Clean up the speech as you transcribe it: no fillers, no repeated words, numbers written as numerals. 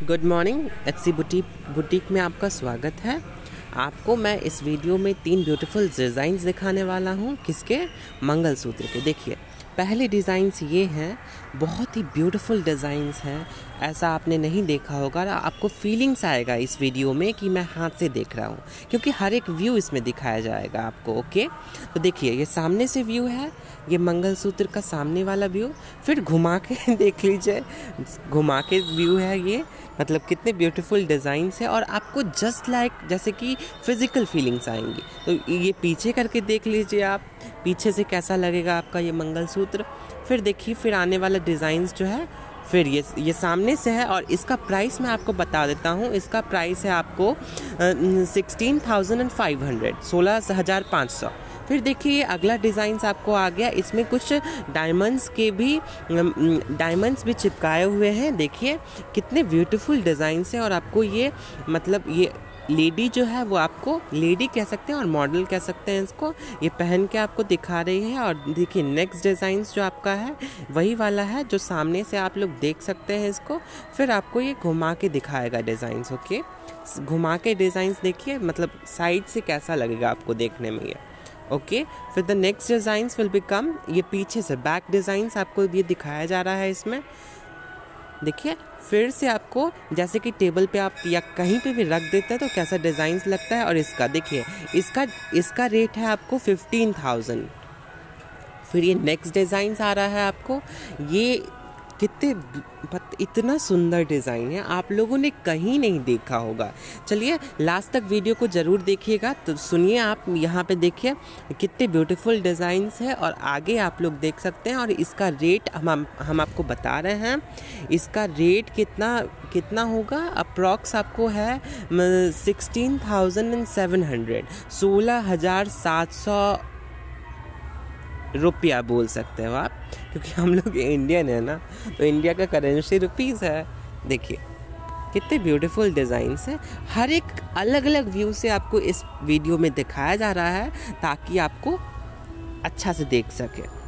Good morning. HC boutique में आपका स्वागत है। आपको मैं इस वीडियो में 3 ब्यूटीफुल डिज़ाइंस दिखाने वाला हूँ। किसके? मंगलसूत्र के। देखिए, पहले डिज़ाइंस ये हैं, बहुत ही ब्यूटीफुल डिज़ाइंस हैं। ऐसा आपने नहीं देखा होगा। आपको फीलिंग्स आएगा इस वीडियो में कि मैं हाथ से देख रहा हूँ, क्योंकि हर एक व्यू इसमें दिखाया जाएगा आपको। ओके, तो देखिए, ये सामने से व्यू है, ये मंगलसूत्र का सामने वाला व्यू। फिर घुमा के देख लीजिए, घुमा के व्यू है ये। मतलब कितने ब्यूटीफुल डिज़ाइंस है और आपको जस्ट लाइक जैसे कि फिज़िकल फीलिंग्स आएंगी। तो ये पीछे करके देख लीजिए आप, पीछे से कैसा लगेगा आपका ये मंगलसूत्र। फिर देखिए, फिर आने वाला डिज़ाइंस जो है, फिर ये सामने से है। और इसका प्राइस मैं आपको बता देता हूँ। इसका प्राइस है आपको 16,500, 16,500। फिर देखिए, अगला डिज़ाइंस आपको आ गया। इसमें कुछ डायमंड्स भी चिपकाए हुए हैं। देखिए कितने ब्यूटीफुल डिज़ाइंस हैं। और आपको ये मतलब ये लेडी जो है, वो आपको लेडी कह सकते हैं और मॉडल कह सकते हैं इसको, ये पहन के आपको दिखा रही है। और देखिए, नेक्स्ट डिज़ाइंस जो आपका है वही वाला है जो सामने से आप लोग देख सकते हैं इसको। फिर आपको ये घुमा के दिखाएगा डिज़ाइंस। ओके, घुमा के डिज़ाइंस देखिए, मतलब साइड से कैसा लगेगा आपको देखने में ये। ओके, फिर the next designs will become, ये पीछे से बैक डिज़ाइंस आपको ये दिखाया जा रहा है इसमें। देखिए, फिर से आपको जैसे कि टेबल पे आप या कहीं पे भी रख देते हैं तो कैसा डिज़ाइंस लगता है। और इसका देखिए, इसका रेट है आपको 15,000। फिर ये नेक्स्ट डिज़ाइंस आ रहा है आपको, ये इतना सुंदर डिज़ाइन है, आप लोगों ने कहीं नहीं देखा होगा। चलिए, लास्ट तक वीडियो को ज़रूर देखिएगा। तो सुनिए, आप यहाँ पे देखिए कितने ब्यूटीफुल डिज़ाइंस है। और आगे आप लोग देख सकते हैं। और इसका रेट हम आपको बता रहे हैं। इसका रेट कितना होगा, अप्रॉक्स आपको है 16,700, 16,700 रुपया बोल सकते हो आप, क्योंकि हम लोग इंडियन है ना, तो इंडिया का करेंसी रुपीज़ है। देखिए कितने ब्यूटीफुल डिज़ाइंस हैं। हर एक अलग अलग व्यू से आपको इस वीडियो में दिखाया जा रहा है, ताकि आपको अच्छा से देख सके।